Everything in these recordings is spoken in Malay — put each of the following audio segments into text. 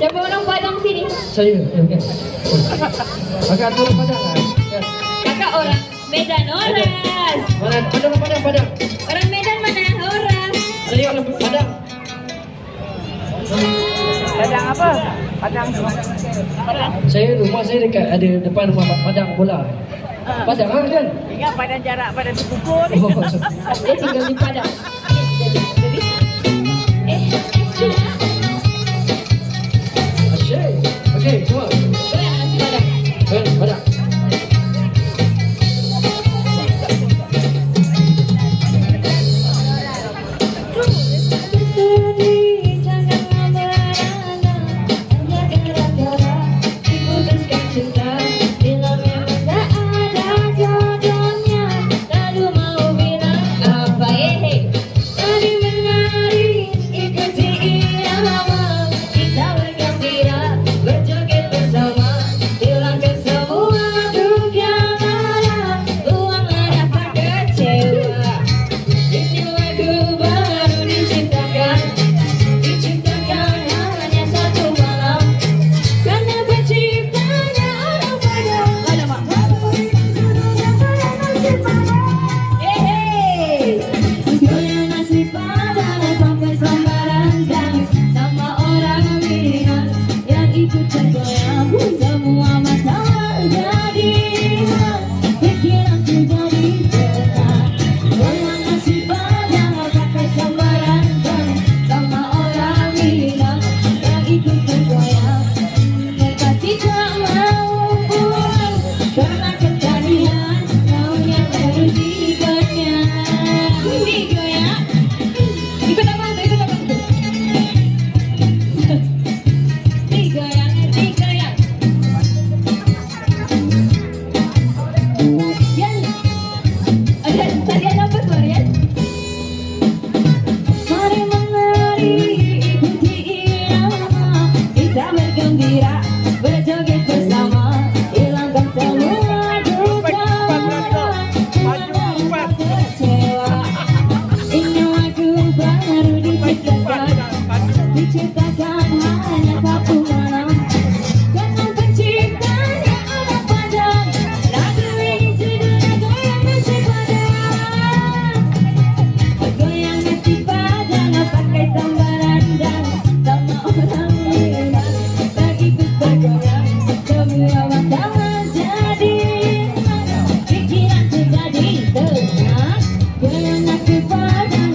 Siapa orang Padang sini? Saya, ya, okey. Kakak tu orang Padang kan? Ya. Kakak orang Medan Oras. Mana ada orang Padang, Padang. Orang Medan mana? Oras. Saya orang Padang. Padang apa? Padang. Saya rumah saya dekat ada depan rumah Padang bola. Padang kan? Ingat Padang jarak pada Tukupur ni. Oh, Dia tinggal di Padang. Jadi, asyik. Okey, semua. goyang nasi Padang. Padang.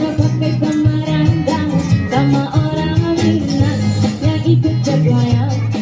Sama orang Minang yang ikut bergoyang.